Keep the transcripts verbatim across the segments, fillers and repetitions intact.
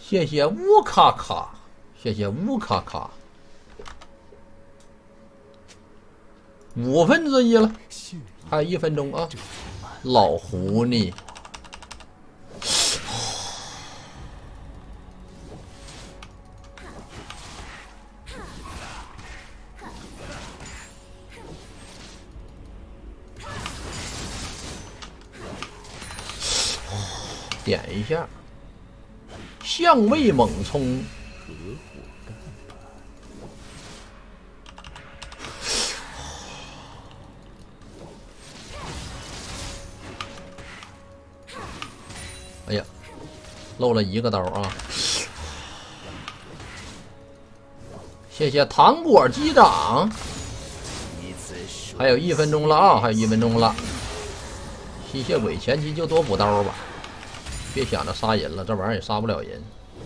谢谢乌卡卡，谢谢乌卡卡，五分之一了，还有一分钟啊！老狐狸，点一下。 相位猛冲，哎呀，漏了一个刀啊！谢谢糖果机长，还有一分钟了啊，还有一分钟了。吸血鬼前期就多补刀吧。 别想着杀人了，这玩意儿也杀不了人。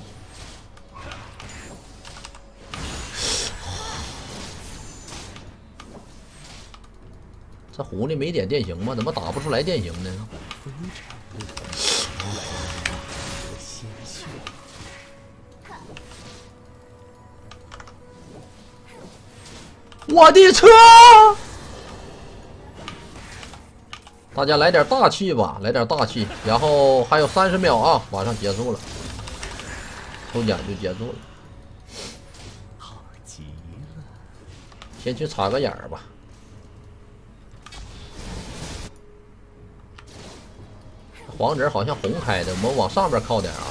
这狐狸没点电刑吗？怎么打不出来电刑呢？我的车！大家来点大气吧，来点大气。然后还有三十秒啊，马上结束了，抽奖就结束了。好极了，先去插个眼儿吧。黄子好像红开的，我们往上边靠点啊。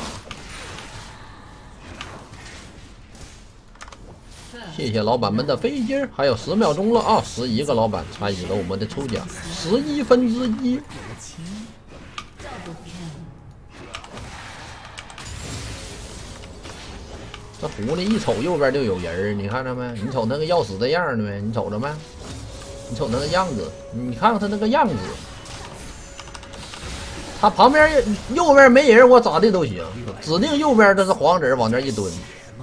谢谢老板们的飞机，还有十秒钟了啊！十一个老板参与了我们的抽奖，十一分之一。这狐狸一瞅右边就有人儿，你看着没？你瞅那个要死的样儿没？你瞅着没？你瞅那个样子，你看看他那个样子。他旁边右边没人，我咋的都行，指定右边这是黄子往那一蹲。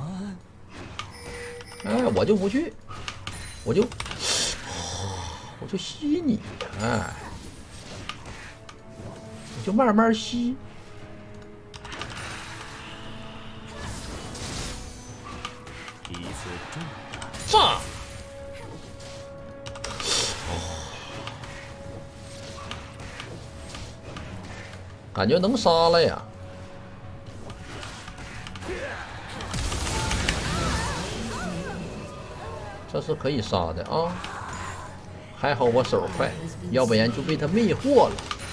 哎，我就不去，我就，我就吸你，哎，我就慢慢吸。炸！感觉能杀了呀。 这是可以杀的啊！还好我手快，要不然就被他魅惑了。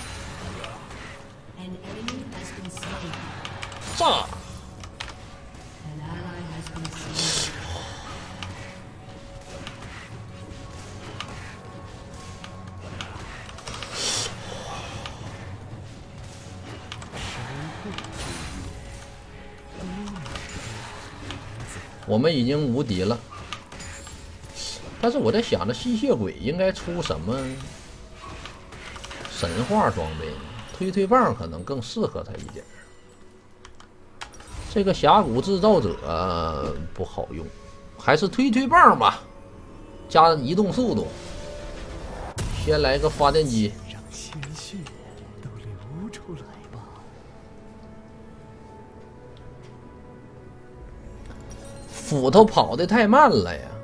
炸！我们已经无敌了。 但是我在想着吸血鬼应该出什么神话装备呢？推推棒可能更适合他一点。这个峡谷制造者、呃、不好用，还是推推棒吧，加移动速度。先来个发电机，让鲜血都流出来吧。斧头跑得太慢了呀。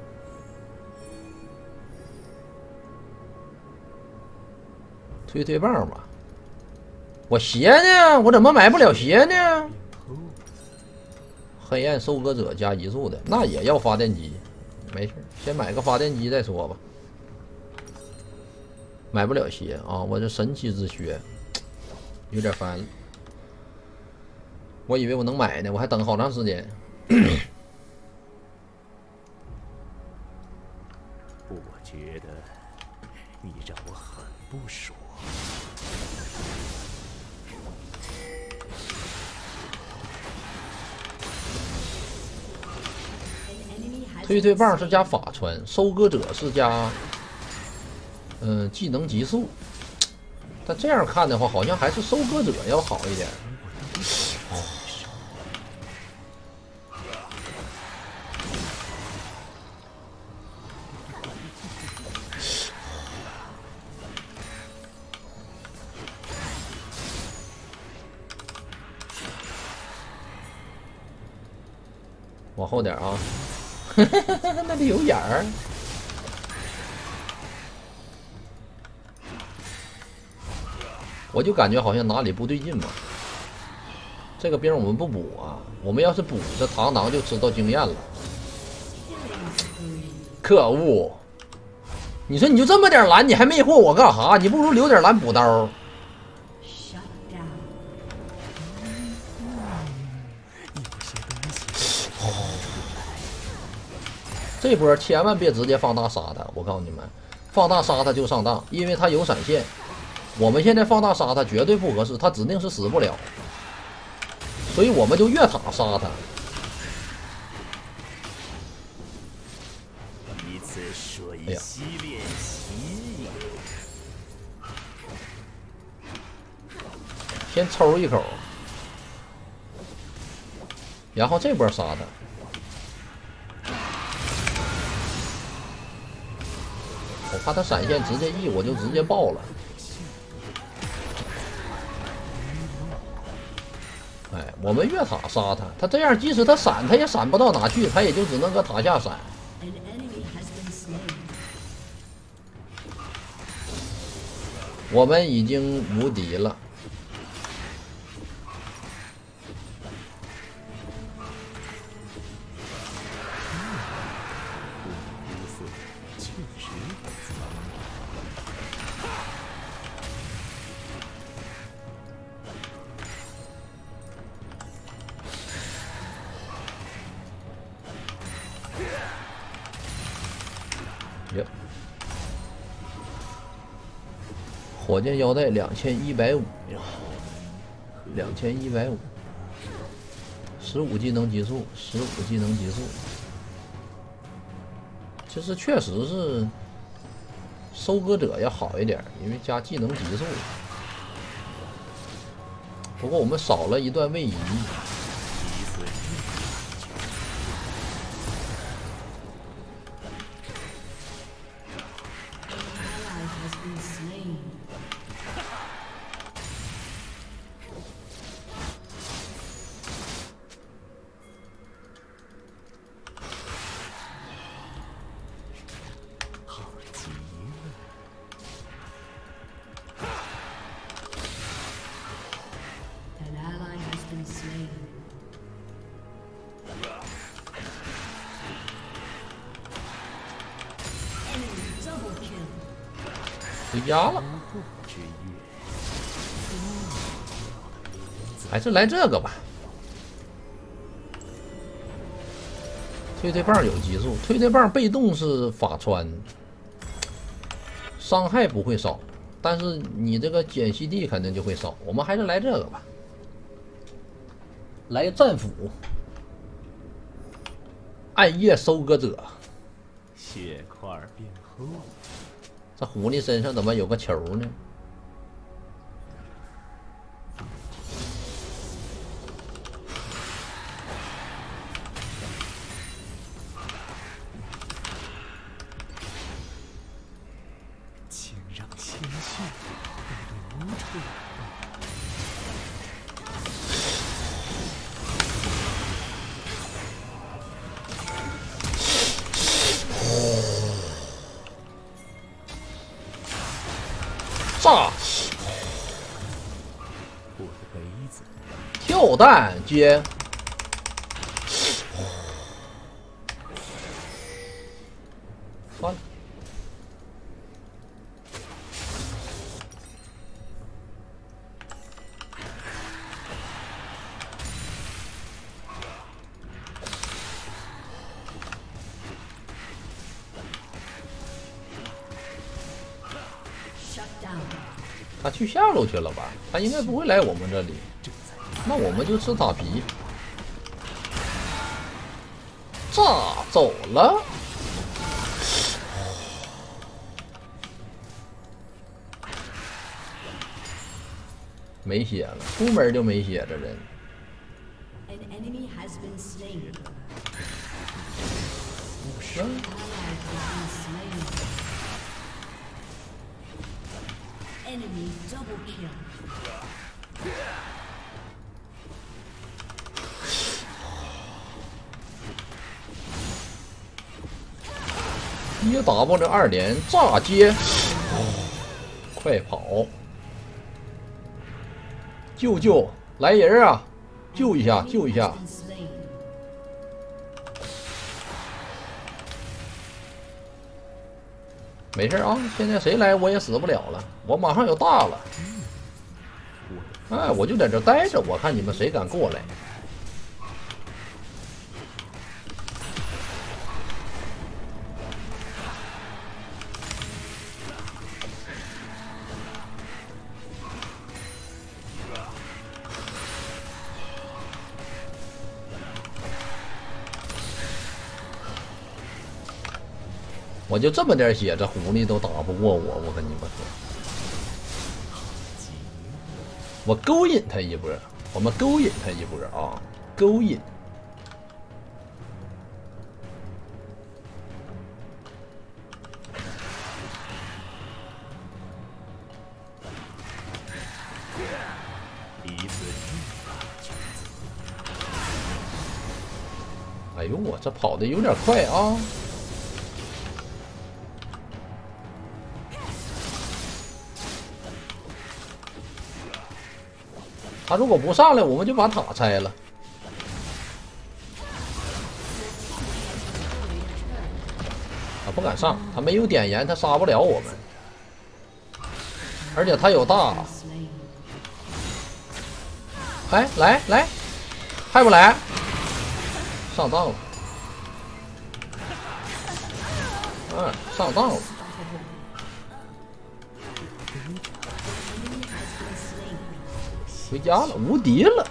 推推棒吧，我鞋呢？我怎么买不了鞋呢？黑暗收割者加移速的，那也要发电机。没事，先买个发电机再说吧。买不了鞋啊！我这神奇之靴有点烦了。我以为我能买呢，我还等好长时间。 我觉得你让我很不爽。 推推棒是加法穿，收割者是加，嗯、呃，技能极速。但这样看的话，好像还是收割者要好一点。 往后点啊！那里有眼儿。我就感觉好像哪里不对劲嘛。这个兵我们不补啊，我们要是补，这堂堂就知道经验了。可恶！你说你就这么点蓝，你还魅惑我干哈？你不如留点蓝补刀。这波千万别直接放大杀他，我告诉你们，放大杀他就上当，因为他有闪现。我们现在放大杀他绝对不合适，他指定是死不了，所以我们就越塔杀他。 一次水洗练习。 先抽一口，然后这波杀他。我怕他闪现直接 E， 我就直接爆了。哎，我们越塔杀他，他这样即使他闪，他也闪不到哪去，他也就只能搁塔下闪。我们已经无敌了。耶！火箭腰带两千一百五，两千一百五，十五技能级数，十五技能级数。其实确实是收割者要好一点，因为加技能级数。不过我们少了一段位移。回家了，还是来这个吧。推推棒有级数，推推棒被动是法穿，伤害不会少，但是你这个减息地肯定就会少。我们还是来这个吧，来战斧，暗夜收割者， 血块变厚。 这狐狸身上怎么有个球呢？ 请让鲜血流出。 炸！ 我的杯子。 跳弹接。完了。他去下路去了吧？他应该不会来我们这里。那我们就吃塔皮。炸走了。没血了，出门就没血，这人。嗯 Enemy double kill. Q W 二连炸接，快跑！救救！来人啊！救一下，救一下！没事啊，现在谁来我也死不了了，我马上有大了。哎，我就在这待着，我看你们谁敢过来。我就这么点血，这狐狸都打不过我，我跟你们说，我勾引他一波，我们勾引他一波啊，勾引。哎呦，我这跑的有点快啊！他如果不上来，我们就把塔拆了。他不敢上，他没有点燃，他杀不了我们。而且他有大。哎，来来，还不来？上当了。嗯，上当了。回家了，无敌了！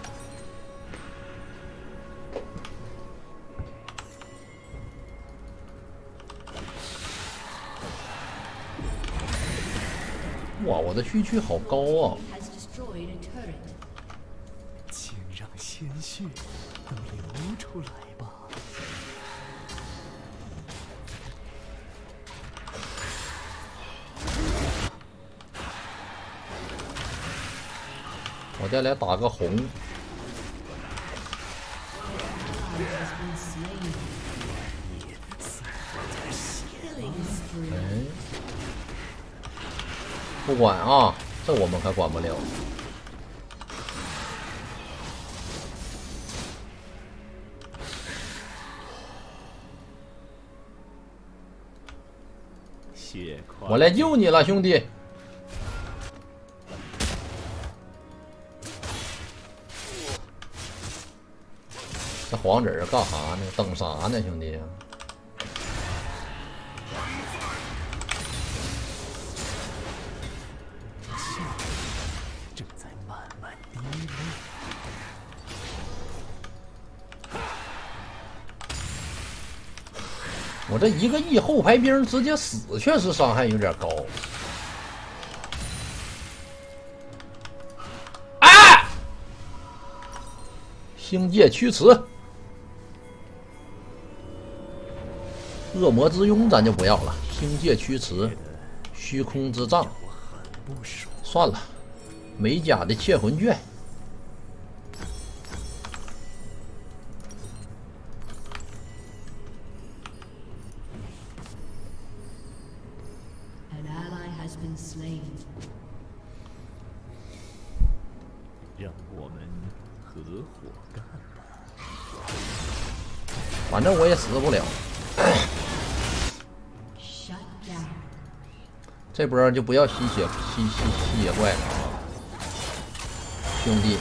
哇，我的区区好高啊！ 请让鲜血都流出来吧。 我再来打个红。哎，不管啊，这我们可管不了。我来救你了，兄弟。这黄子儿干啥呢？等啥呢，兄弟？ 正在慢慢低落。 我这一个亿后排兵直接死，确实伤害有点高。哎！星界驱驰。恶魔之拥咱就不要了，星界驱驰，虚空之杖，算了，美甲的窃魂卷， 让我们合伙干吧。 反正我也死不了。这波就不要吸血吸吸吸血怪了啊，兄弟，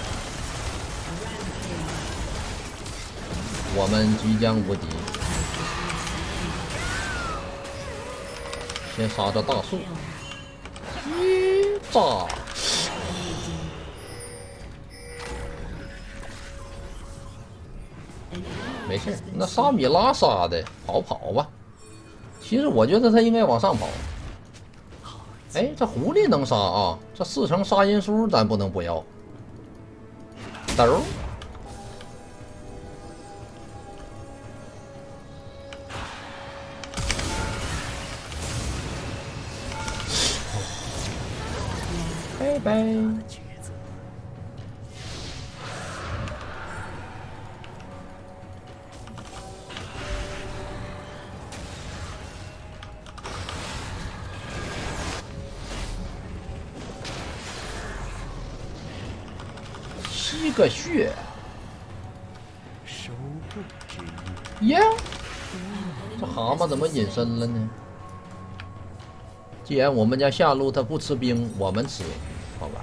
我们即将无敌。先杀这大树，一炸。没事，那沙米拉杀的，跑跑吧。其实我觉得他应该往上跑。哎，这狐狸能杀啊！这四成杀人书咱不能不要。兜。拜拜。 七个血， 收获之一。 耶！这蛤蟆怎么隐身了呢？既然我们家下路他不吃兵，我们吃，好吧？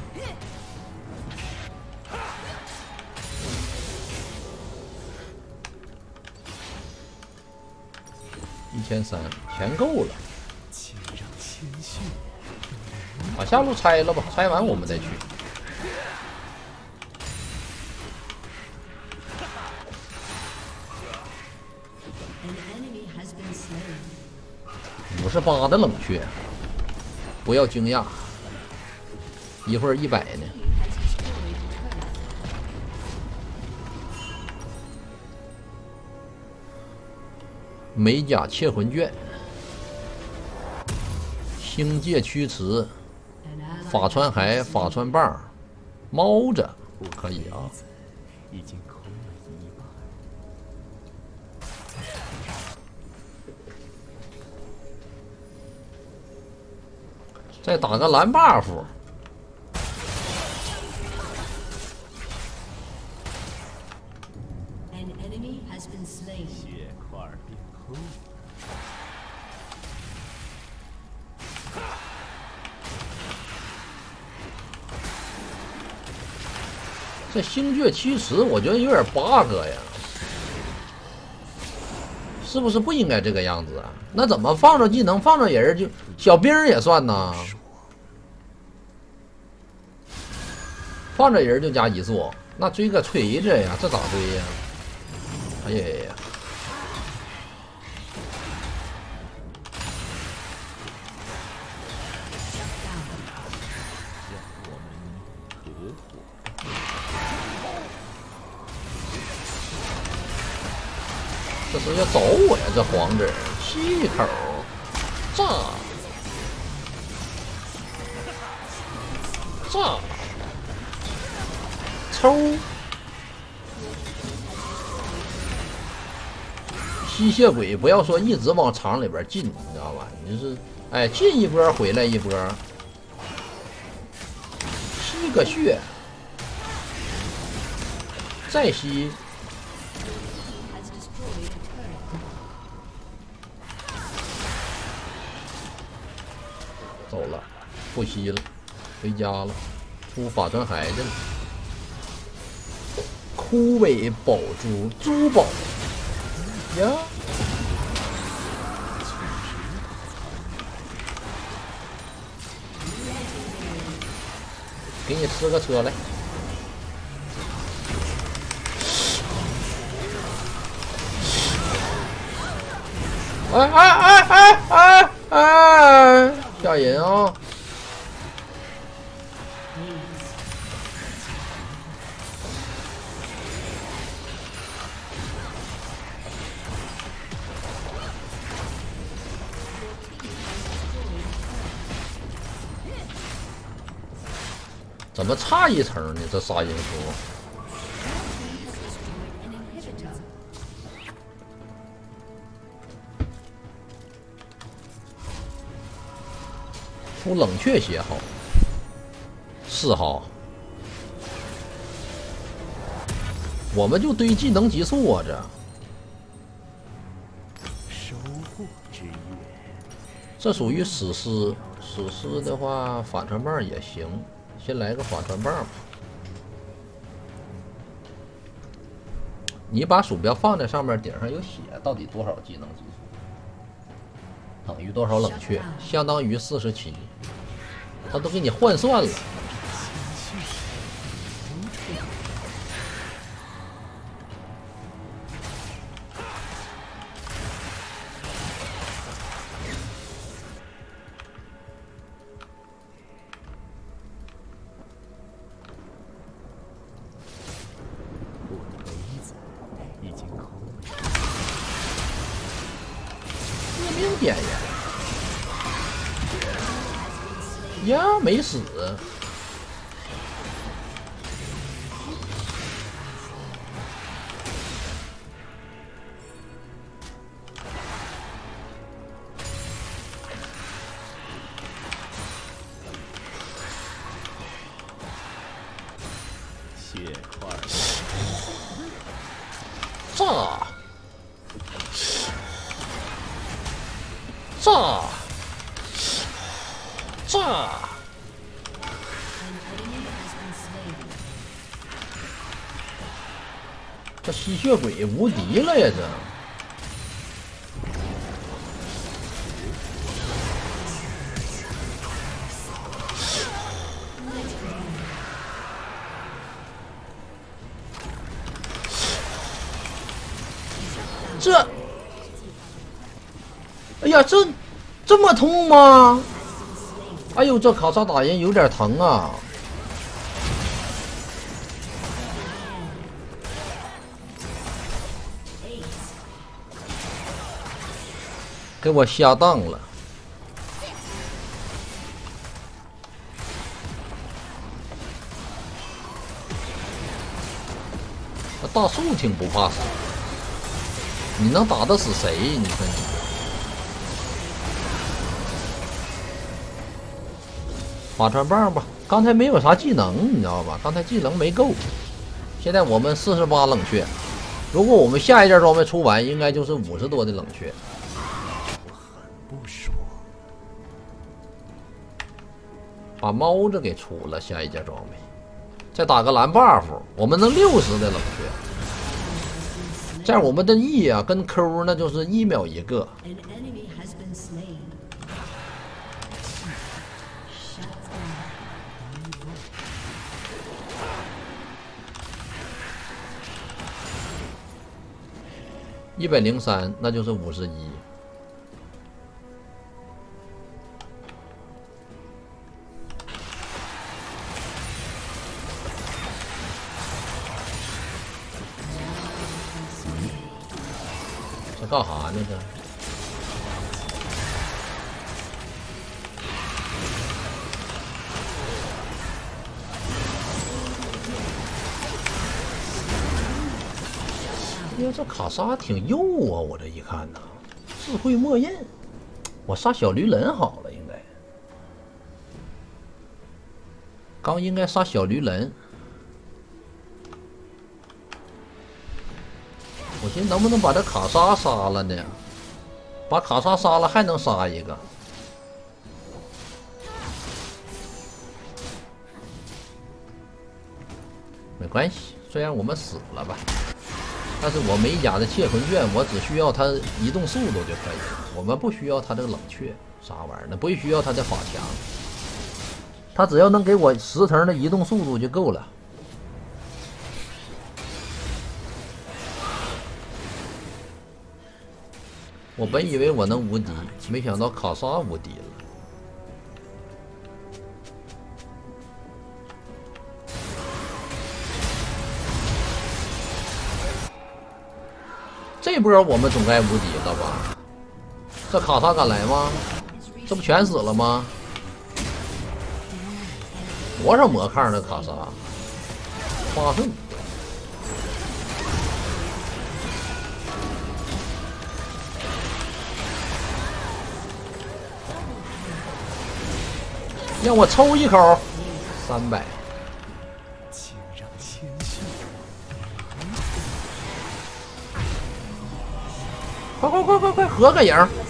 一千三，钱够了。 请让鲜血把下路拆了吧，拆完我们再去。五十八的冷却，不要惊讶，一会儿一百呢。美甲窃魂卷，星界驱驰，法穿骸、法穿棒，猫着可以啊。 已经空了一半。 再打个蓝 buff。 血块变厚。 这星爵驱驰，我觉得有点 bug 呀，是不是不应该这个样子啊？那怎么放着技能放着人就小兵也算呐？放着人就加移速，那追个锤子呀，这咋追呀？哎呀呀呀！这是要走我呀！这黄子气口炸炸抽吸血鬼，不要说一直往场里边进，你知道吧？你就是哎进一波回来一波，吸个血，再吸。走了，不吸了，回家了，出法穿骸去了。枯萎宝珠，珠宝呀！给你吃个车来。哎哎哎哎哎哎！吓人啊！怎么差一层呢？这杀因素。出冷却血好，是哈，我们就堆技能级数啊，这收获之月， 这属于史诗。史诗的话，法穿棒也行，先来个法穿棒吧。你把鼠标放在上面，顶上有写，到底多少技能级数？等于多少冷却？相当于四十七。他都给你换算了。 我的杯子已经空了。 致命点呀！呀，没死。 血块炸炸！这吸血鬼无敌了呀！这，这，哎呀，这这么痛吗？哎呦，这卡莎打人有点疼啊！给我下当了！那大树挺不怕死，你能打得死谁？你说你。法传棒吧，刚才没有啥技能，你知道吧？刚才技能没够。现在我们四十八冷却，如果我们下一件装备出完，应该就是五十多的冷却。 不爽， 把猫子给出了，下一件装备，再打个蓝 buff， 我们能六十的冷却。这样我们的 E 啊跟 Q 那就是一秒一个。一百零三，那就是五十一。这干啥呢？这哟，这卡莎挺幼啊！我这一看呐，智慧墨印，我杀小驴人好了，应该。刚应该杀小驴人，我寻思能不能把这卡莎杀了呢？把卡莎杀了还能杀一个。没关系，虽然我们死了吧。但是我没甲的窃魂卷，我只需要它移动速度就可以了。我们不需要它这个冷却啥玩意儿的，不需要它的法强，它只要能给我十层的移动速度就够了。我本以为我能无敌，没想到卡莎无敌了。这波我们总该无敌了吧？这卡莎敢来吗？这不全死了吗？多少魔抗的卡莎？八十五。让我抽一口，三百。快快快快快，合个影！